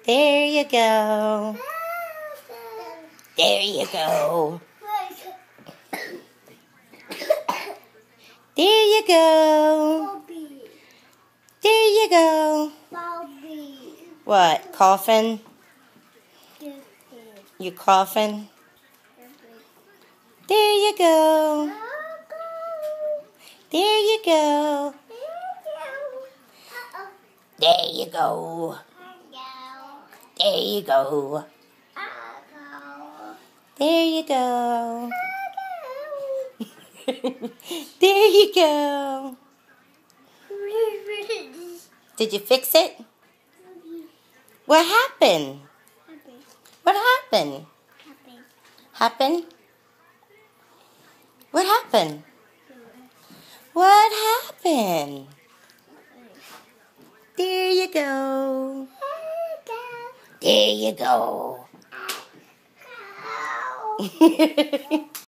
There you go. There you go. There you go. There you go. What? Coughing? You coughing? There you go. There you go. There you go. There you go. There you go. There you go. Did you fix it? What happened? What happened? Happened? What happened? What happened? There you go. There you go.